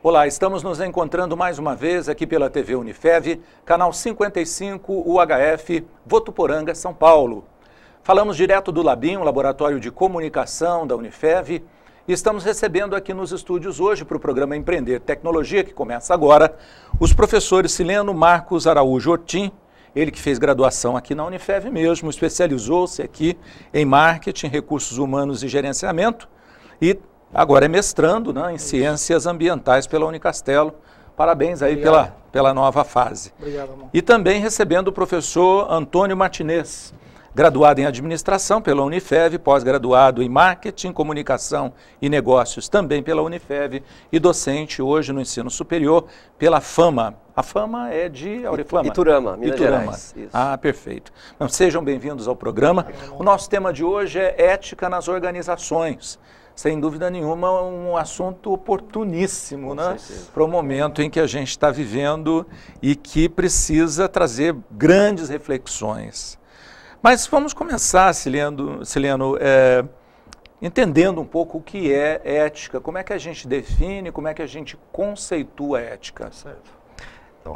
Olá, estamos nos encontrando mais uma vez aqui pela TV Unifev, canal 55 UHF, Votuporanga, São Paulo. Falamos direto do Labim, Laboratório de Comunicação da Unifev, e estamos recebendo aqui nos estúdios hoje para o programa Empreender Tecnologia, que começa agora, os professores Sileno Marcos Araújo Ortim, ele que fez graduação aqui na Unifev mesmo, especializou-se aqui em marketing, recursos humanos e gerenciamento, e agora é mestrando, né, em Ciências Ambientais pela Unicastelo. Parabéns aí pela nova fase. Obrigado, amor. E também recebendo o professor Antônio Martinez, graduado em Administração pela Unifev, pós-graduado em Marketing, Comunicação e Negócios também pela Unifev e docente hoje no ensino superior pela FAMA. A FAMA é de Auriflama? Iturama, Minas Gerais. Isso. Ah, perfeito. Então, sejam bem-vindos ao programa. O nosso tema de hoje é ética nas organizações. Sem dúvida nenhuma, um assunto oportuníssimo, né, para o momento em que a gente está vivendo e que precisa trazer grandes reflexões. Mas vamos começar, Sileno, entendendo um pouco o que é ética, como é que a gente define, como é que a gente conceitua a ética. Certo. Então,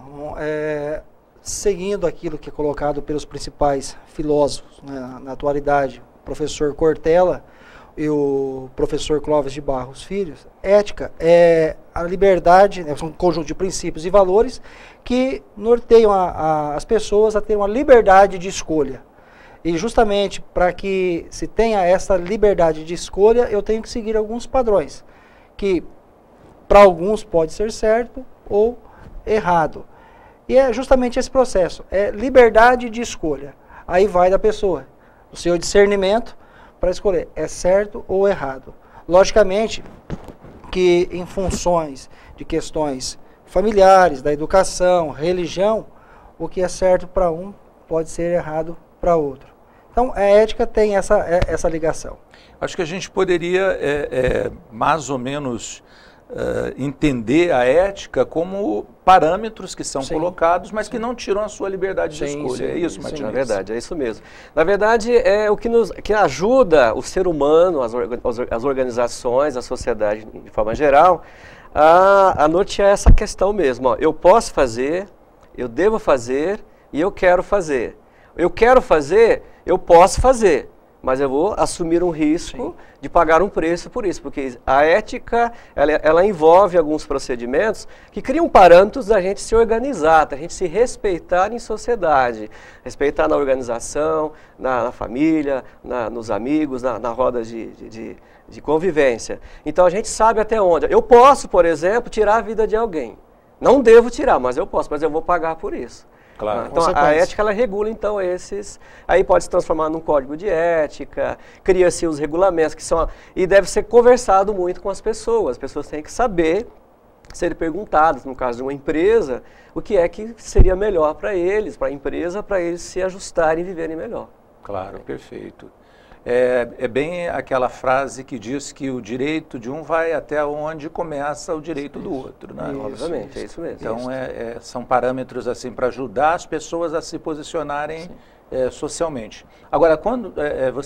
seguindo aquilo que é colocado pelos principais filósofos, né, na atualidade, o professor Cortella e o professor Clóvis de Barros Filhos, ética é a liberdade, né, são um conjunto de princípios e valores que norteiam as pessoas a ter uma liberdade de escolha. E justamente para que se tenha essa liberdade de escolha, eu tenho que seguir alguns padrões, que para alguns pode ser certo ou errado. E é justamente esse processo, é liberdade de escolha. Aí vai da pessoa, o seu discernimento, para escolher, é certo ou errado. Logicamente que em funções de questões familiares, da educação, religião, o que é certo para um pode ser errado para outro. Então a ética tem essa ligação. Acho que a gente poderia mais ou menos entender a ética como parâmetros que são colocados, mas que não tiram a sua liberdade de escolha. É isso, Martinez? Na verdade, é isso mesmo. Na verdade, é o que ajuda o ser humano, as organizações, a sociedade de forma geral, a nortear essa questão mesmo. Ó, eu posso fazer, eu devo fazer e eu quero fazer. Eu quero fazer, eu posso fazer, mas eu vou assumir um risco de pagar um preço por isso, porque a ética, ela envolve alguns procedimentos que criam parâmetros da gente se organizar, da gente se respeitar em sociedade, respeitar na organização, na família, nos amigos, na roda de convivência. Então a gente sabe até onde. Eu posso, por exemplo, tirar a vida de alguém. Não devo tirar, mas eu posso, mas eu vou pagar por isso. Claro. Então a ética ela regula então esses, aí pode se transformar num código de ética, cria-se os regulamentos que são, e deve ser conversado muito com as pessoas têm que saber, serem perguntadas, no caso de uma empresa, o que é que seria melhor para eles, para a empresa, para eles se ajustarem e viverem melhor. Claro, perfeito. É bem aquela frase que diz que o direito de um vai até onde começa o direito do outro, né? Obviamente, é isso mesmo. Então, são parâmetros assim para ajudar as pessoas a se posicionarem socialmente. Agora, quando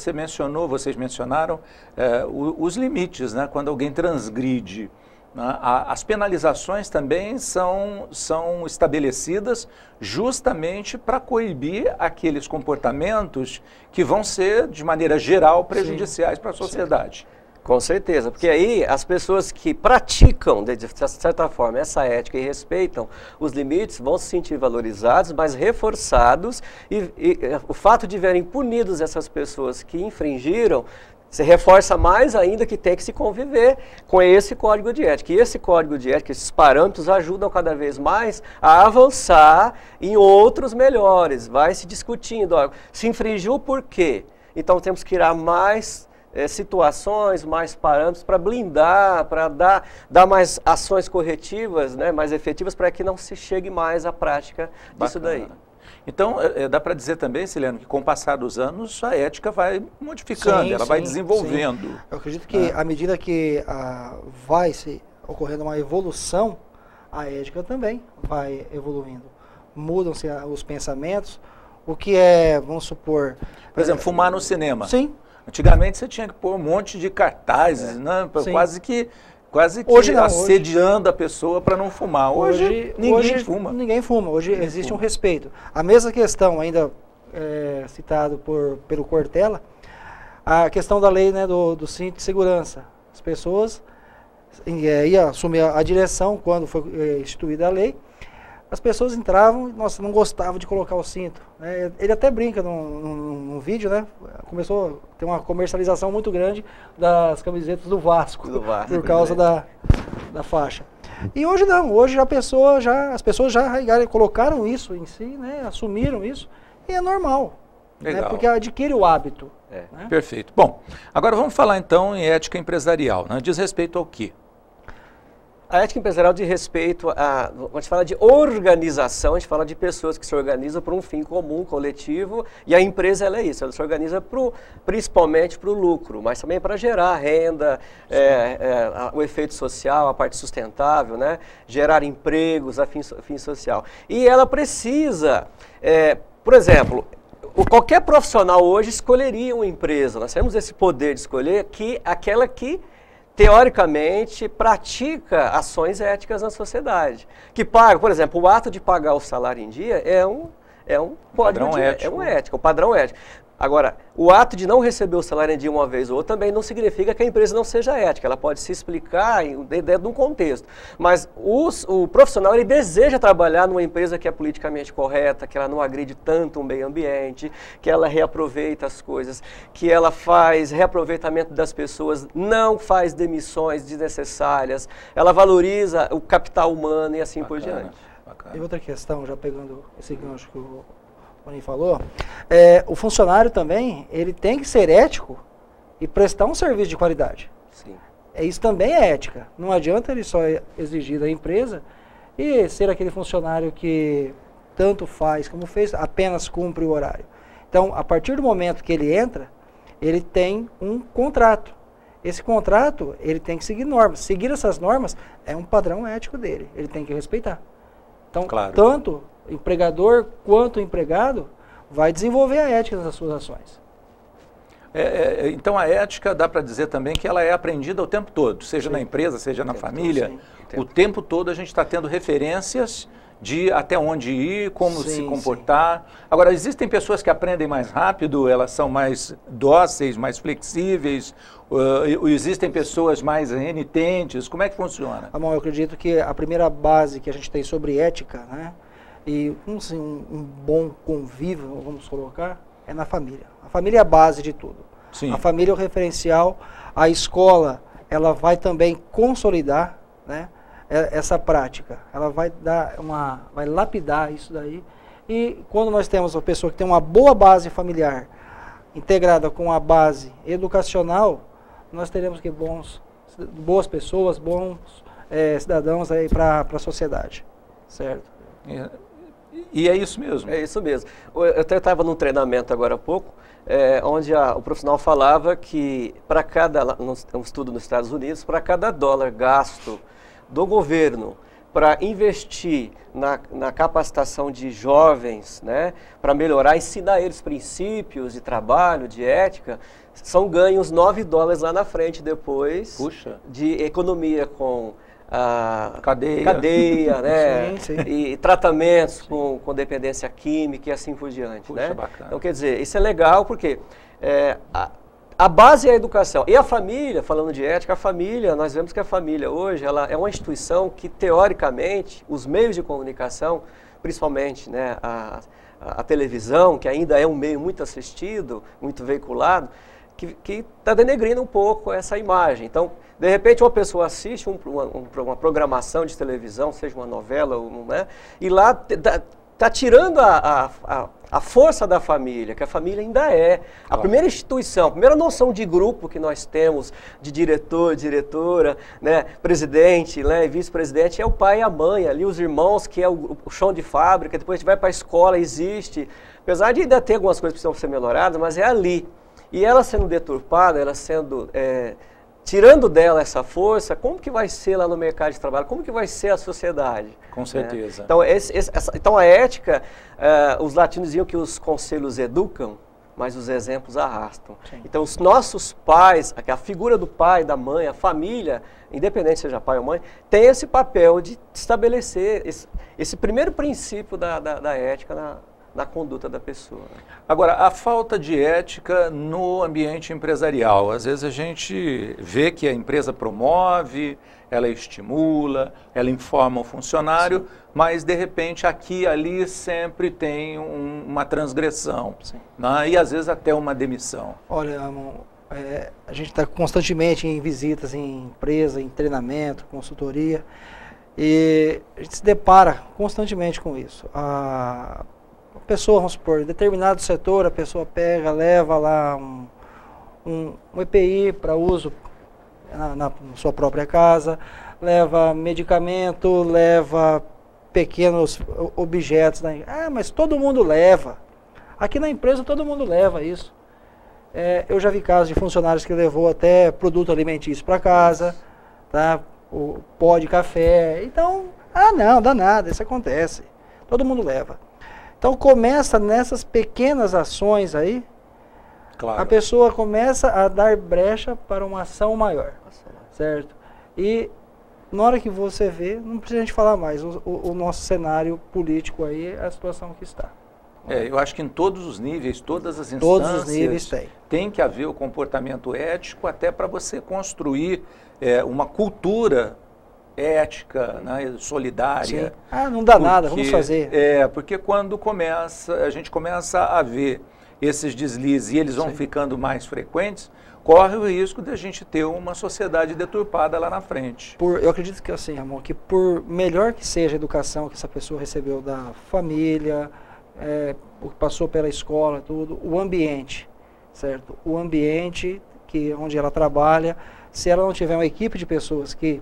vocês mencionaram os limites, né? Quando alguém transgride, né? As penalizações também são estabelecidas justamente para coibir aqueles comportamentos que vão ser, de maneira geral, prejudiciais para a sociedade. Com certeza, porque aí as pessoas que praticam, de certa forma, essa ética e respeitam os limites vão se sentir valorizados, mas reforçados, e o fato de verem punidos essas pessoas que infringiram, se reforça mais ainda que tem que se conviver com esse código de ética. E esse código de ética, esses parâmetros ajudam cada vez mais a avançar em outros melhores. Vai se discutindo, ó, se infringiu por quê? Então temos que criar mais situações, mais parâmetros para blindar, para dar mais ações corretivas, né, mais efetivas, para que não se chegue mais à prática disso daí. Então, dá para dizer também, Sileno, que com o passar dos anos a ética vai modificando, ela vai desenvolvendo. Sim. Eu acredito que à medida que vai se ocorrendo uma evolução, a ética também vai evoluindo. Mudam-se os pensamentos, o que vamos supor... Por exemplo, fumar no cinema. Sim. Antigamente você tinha que pôr um monte de cartazes, né? Quase que quase que Hoje não, assediando a pessoa para não fumar. Hoje ninguém fuma. Ninguém fuma. Hoje existe um respeito. A mesma questão, ainda citado pelo Cortella, a questão da lei, né, do cinto de segurança. As pessoas iam assumir a direção quando foi instituída a lei. As pessoas entravam, nossa, não gostavam de colocar o cinto. Né? Ele até brinca num vídeo, né? Começou a ter uma comercialização muito grande das camisetas do Vasco, por causa da faixa. E hoje não, hoje as pessoas já colocaram isso em si, né? Assumiram isso, e é normal. Né? Porque adquire o hábito. Né? Perfeito. Bom, agora vamos falar então em ética empresarial. Né? Diz respeito ao quê? A ética empresarial diz respeito a gente fala de organização, a gente fala de pessoas que se organizam para um fim comum, coletivo, e a empresa ela é isso, ela se organiza principalmente para o lucro, mas também para gerar renda, o efeito social, a parte sustentável, né? Gerar empregos, a fim social. E ela precisa, por exemplo, qualquer profissional hoje escolheria uma empresa, nós temos esse poder de escolher aquela que teoricamente, pratica ações éticas na sociedade. Que paga, por exemplo, o ato de pagar o salário em dia é um padrão ético. É um ético, um padrão ético. Agora, o ato de não receber o salário em dia uma vez ou outra também não significa que a empresa não seja ética. Ela pode se explicar dentro de um contexto. Mas o profissional, ele deseja trabalhar numa empresa que é politicamente correta, que ela não agride tanto o meio ambiente, que ela reaproveita as coisas, que ela faz reaproveitamento das pessoas, não faz demissões desnecessárias, ela valoriza o capital humano e assim por diante. Bacana. E outra questão, já pegando esse gancho que o Rony falou, o funcionário também, ele tem que ser ético e prestar um serviço de qualidade. Sim. Isso também é ética. Não adianta ele só exigir da empresa e ser aquele funcionário que tanto faz como fez, apenas cumpre o horário. Então, a partir do momento que ele entra, ele tem um contrato. Esse contrato, ele tem que seguir normas. Seguir essas normas é um padrão ético dele. Ele tem que respeitar. Então, tanto empregador quanto empregado vai desenvolver a ética das suas ações. Então a ética dá para dizer também que ela é aprendida o tempo todo, seja na empresa, seja na família. O tempo todo a gente está tendo referências de até onde ir, como se comportar. Agora, existem pessoas que aprendem mais rápido, elas são mais dóceis, mais flexíveis, existem pessoas mais renitentes, como é que funciona? Amon, eu acredito que a primeira base que a gente tem sobre ética, né, e um bom convívio, vamos colocar, é na família. A família é a base de tudo. Sim. A família é o referencial, a escola, ela vai também consolidar, né, essa prática. Ela vai vai lapidar isso daí. E quando nós temos uma pessoa que tem uma boa base familiar, integrada com a base educacional, nós teremos que boas pessoas, bons cidadãos aí para a sociedade. Certo? E é isso mesmo? É isso mesmo. Eu até estava num treinamento agora há pouco, onde o profissional falava que para um estudo nos Estados Unidos, para cada dólar gasto do governo para investir na capacitação de jovens, né, para melhorar, ensinar eles princípios de trabalho, de ética, são ganhos $9 lá na frente depois. Puxa. De economia com cadeia, né? Sim. E tratamentos com dependência química e assim por diante. Puxa, né? bacana. Então, quer dizer, isso é legal porque a base é a educação. E a família, falando de ética, nós vemos que a família hoje ela é uma instituição que, teoricamente, os meios de comunicação, principalmente, né, a televisão, que ainda é um meio muito assistido, muito veiculado, que está denegrindo um pouco essa imagem. Então, de repente, uma pessoa assiste uma programação de televisão, seja uma novela, né, e lá está tirando a força da família, que a família ainda é a primeira instituição, a primeira noção de grupo que nós temos, de diretor, diretora, né, presidente, né, vice-presidente, é o pai e a mãe, ali os irmãos, que é o chão de fábrica, depois a gente vai para a escola, existe, apesar de ainda ter algumas coisas que precisam ser melhoradas, mas é ali. E ela sendo deturpada, ela sendo... tirando dela essa força, como que vai ser lá no mercado de trabalho? Como que vai ser a sociedade? Com certeza. Então, então a ética, os latinos diziam que os conselhos educam, mas os exemplos arrastam. Sim. Então, os nossos pais, a figura do pai, da mãe, a família, independente seja pai ou mãe, tem esse papel de estabelecer esse primeiro princípio da ética na conduta da pessoa. Agora, a falta de ética no ambiente empresarial. Às vezes a gente vê que a empresa promove, ela estimula, ela informa o funcionário, sim, mas de repente aqui e ali sempre tem uma transgressão, né? E às vezes até uma demissão. Olha, a gente está constantemente em visitas em empresa, em treinamento, consultoria, e a gente se depara constantemente com isso. A pessoa, vamos supor, em determinado setor, a pessoa pega, leva lá um EPI para uso na sua própria casa, leva medicamento, leva pequenos objetos. Mas todo mundo leva. Aqui na empresa todo mundo leva isso. Eu já vi casos de funcionários que levou até produto alimentício para casa, tá? O pó de café. Então, não, dá nada, isso acontece. Todo mundo leva. Então começa nessas pequenas ações aí, claro, a pessoa começa a dar brecha para uma ação maior, certo? E na hora que você vê, não precisa a gente falar mais, o nosso cenário político aí é a situação que está. Eu acho que em todos os níveis, todas as instâncias, todos os níveis tem que haver o comportamento ético até para você construir uma cultura ética, né, solidária. Sim. Não dá nada, vamos fazer. Porque quando a gente começa a ver esses deslizes e eles vão, sim, ficando mais frequentes, corre o risco de a gente ter uma sociedade deturpada lá na frente. Eu acredito que assim, amor, que por melhor que seja a educação que essa pessoa recebeu da família, o que passou pela escola, tudo, o ambiente, certo? O ambiente onde ela trabalha, se ela não tiver uma equipe de pessoas que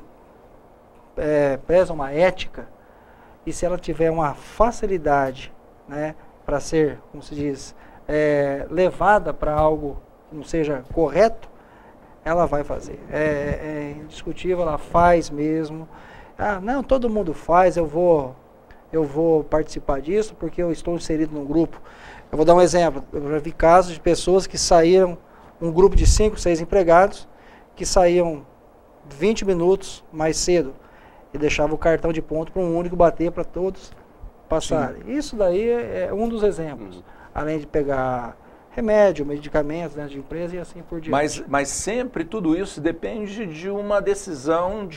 prezam uma ética, e se ela tiver uma facilidade, né, para ser, como se diz, levada para algo que não seja correto, ela vai fazer. É indiscutível, ela faz mesmo. Não, todo mundo faz, eu vou participar disso porque eu estou inserido num grupo. Eu vou dar um exemplo, eu já vi casos de pessoas que saíram, um grupo de 5, 6 empregados, que saíam 20 minutos mais cedo, e deixava o cartão de ponto para um único bater para todos passarem. Sim. Isso daí é um dos exemplos. Além de pegar remédio, medicamentos dentro de empresa e assim por diante. Mas sempre tudo isso depende de uma decisão,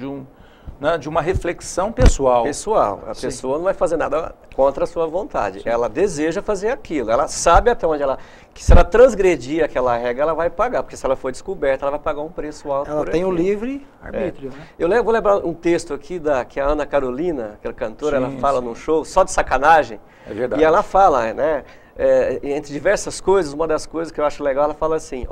de uma reflexão pessoal. A pessoa não vai fazer nada contra a sua vontade. Sim. Ela deseja fazer aquilo. Ela sabe até onde que se ela transgredir aquela regra, ela vai pagar. Porque se ela for descoberta, ela vai pagar um preço alto. Ela tem o livre arbítrio. Né? Eu vou lembrar um texto aqui que a Ana Carolina, aquela cantora, ela fala num show, só de sacanagem. É verdade. E ela fala, né, entre diversas coisas, uma das coisas que eu acho legal, ela fala assim,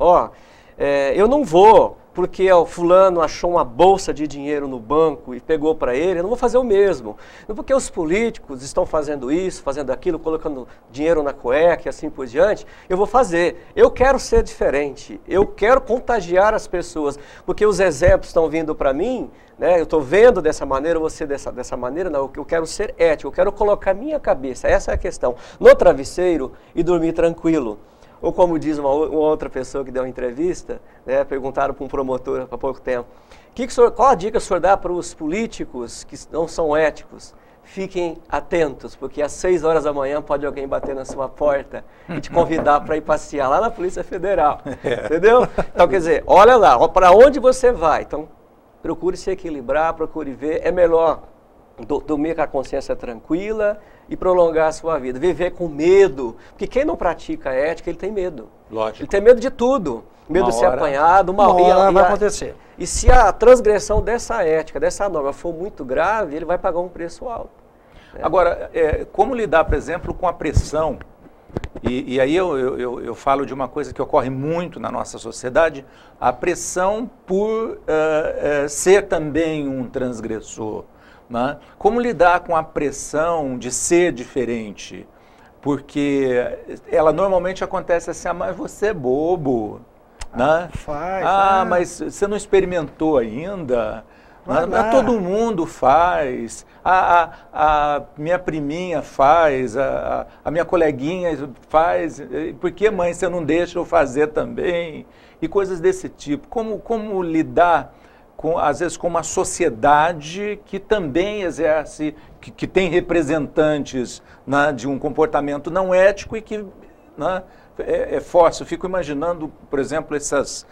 eu não vou porque o fulano achou uma bolsa de dinheiro no banco e pegou para ele, eu não vou fazer o mesmo. Não porque os políticos estão fazendo isso, fazendo aquilo, colocando dinheiro na cueca e assim por diante, eu vou fazer. Eu quero ser diferente, eu quero contagiar as pessoas, porque os exemplos estão vindo para mim, né? Eu estou vendo dessa maneira, você dessa maneira, não, eu quero ser ético, eu quero colocar minha cabeça, essa é a questão, no travesseiro e dormir tranquilo. Ou como diz uma outra pessoa que deu uma entrevista, né, perguntaram para um promotor há pouco tempo, qual a dica o senhor dá para os políticos que não são éticos? Fiquem atentos, porque às 6 horas da manhã pode alguém bater na sua porta e te convidar para ir passear lá na Polícia Federal, entendeu? Então, quer dizer, olha lá, para onde você vai? Então, procure se equilibrar, procure ver, é melhor dormir com a consciência tranquila e prolongar a sua vida, viver com medo, porque quem não pratica a ética, ele tem medo. Lógico. Ele tem medo de tudo, medo de ser apanhado, uma hora vai acontecer. E se a transgressão dessa ética, dessa norma for muito grave, ele vai pagar um preço alto. Né? Agora, como lidar, por exemplo, com a pressão? E aí eu falo de uma coisa que ocorre muito na nossa sociedade, a pressão por ser também um transgressor. Né? Como lidar com a pressão de ser diferente? Porque ela normalmente acontece assim, mas você é bobo, né? Faz. Mas você não experimentou ainda, Não é todo mundo faz, a minha priminha faz, a minha coleguinha faz, por que, mãe, você não deixa eu fazer também? E coisas desse tipo. Como lidar, às vezes, com uma sociedade que também exerce, que tem representantes, né, de um comportamento não ético e que, né, é forte. Eu fico imaginando, por exemplo, essas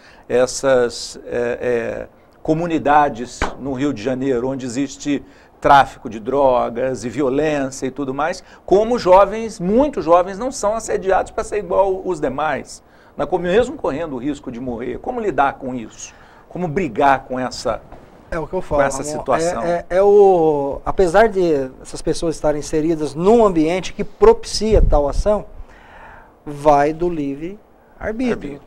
comunidades no Rio de Janeiro, onde existe tráfico de drogas e violência e tudo mais, como muitos jovens não são assediados para ser igual os demais, mesmo correndo o risco de morrer. Como lidar com isso? Como brigar com essa o que eu falo, com essa situação? Apesar de essas pessoas estarem inseridas num ambiente que propicia tal ação, vai do livre arbítrio.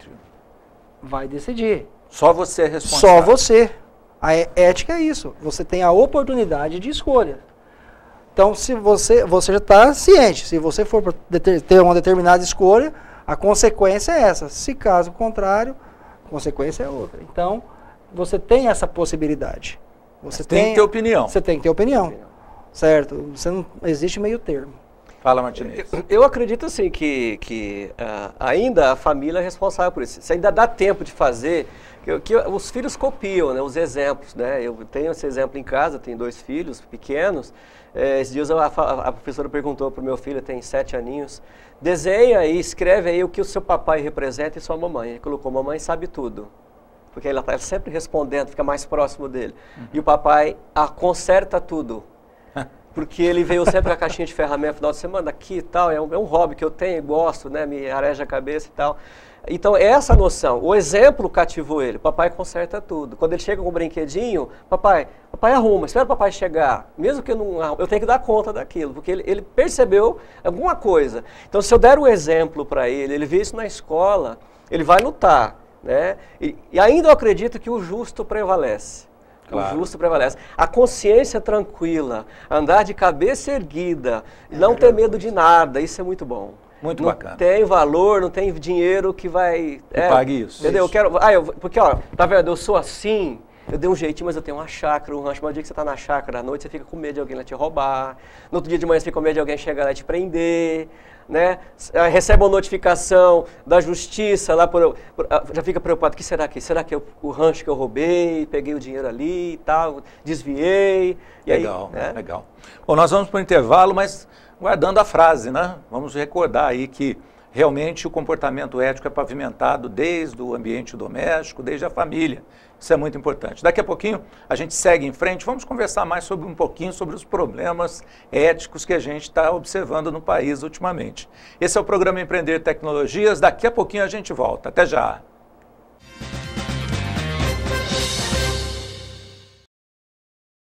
Vai decidir. Só você é responsável. Só você. A ética é isso. Você tem a oportunidade de escolha. Então, se você já está ciente, se você for ter uma determinada escolha, a consequência é essa. Se caso contrário, a consequência é outra. Então, você tem essa possibilidade. Você tem que ter opinião. Você tem que ter opinião. Certo? Você não existe meio termo. Fala, Martinez. Eu acredito assim que ainda a família é responsável por isso. Se ainda dá tempo de fazer, que os filhos copiam, né, os exemplos, né? Eu tenho esse exemplo em casa, tenho 2 filhos pequenos. Esses dias a professora perguntou para o meu filho, tem 7 aninhos, desenha e escreve aí o que o seu papai representa e sua mamãe. Ele colocou, mamãe sabe tudo. Porque ela está sempre respondendo, fica mais próximo dele. E o papai conserta tudo. Porque ele veio sempre com a caixinha de ferramenta no final de semana, aqui e tal, é um hobby que eu tenho, gosto, né, me areja a cabeça e tal. Então, essa noção, o exemplo cativou ele, papai conserta tudo. Quando ele chega com um brinquedinho, papai arruma, espera o papai chegar, mesmo que eu tenho que dar conta daquilo, porque ele percebeu alguma coisa. Então, se eu der o exemplo para ele vê isso na escola, ele vai lutar, né? E ainda eu acredito que o justo prevalece. Claro. O justo prevalece. A consciência tranquila, andar de cabeça erguida, não ter medo de nada, isso é muito bom. Muito bacana. Não tem valor, não tem dinheiro que vai... pague isso. Entendeu? Porque, tá vendo, eu sou assim, eu dei um jeitinho, mas eu tenho uma chácara, um rancho. Mas o dia que você tá na chácara, à noite você fica com medo de alguém lá te roubar. No outro dia de manhã você fica com medo de alguém chegar lá e te prender. Né? Recebe uma notificação da justiça, lá já fica preocupado, será que é o rancho que eu roubei, peguei o dinheiro ali e tal, desviei. Legal, legal. Bom, nós vamos para o intervalo, mas guardando a frase, né? Vamos recordar aí que realmente o comportamento ético é pavimentado desde o ambiente doméstico, desde a família. Isso é muito importante. Daqui a pouquinho a gente segue em frente, vamos conversar mais um pouquinho sobre os problemas éticos que a gente está observando no país ultimamente. Esse é o programa Empreender Tecnologias, daqui a pouquinho a gente volta. Até já!